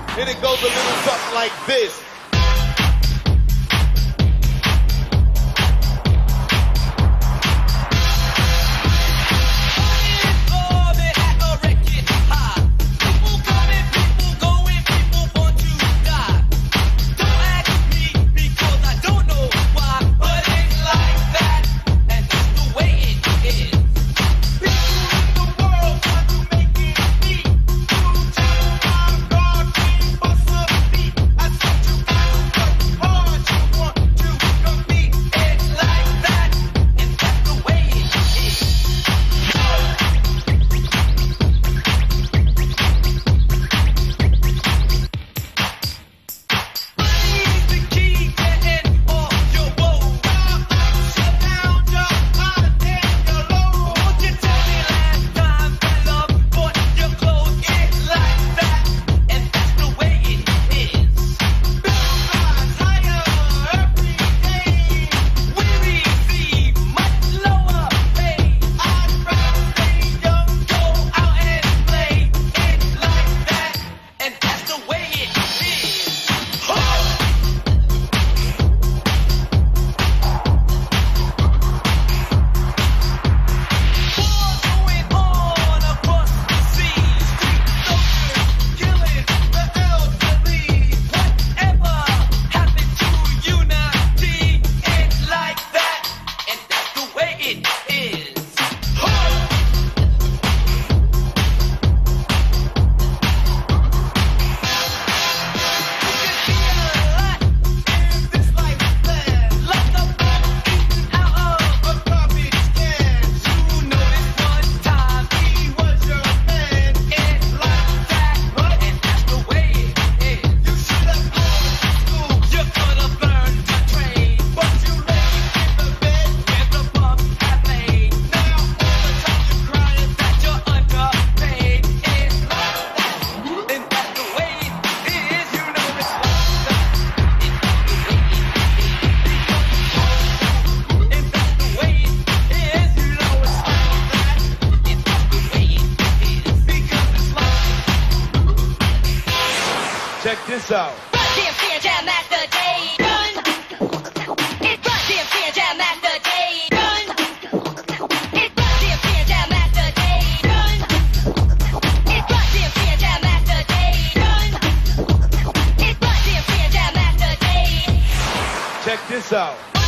And it goes a little something like this. Check this out. Run DMC and Jam Master Jay. Run. It's Run DMC and Jam Master Jay. Run. It's Run DMC and Jam Master Jay. Run. It's Run DMC and Jam Master Jay. Run. It's Run DMC and Jam Master Jay. Check this out.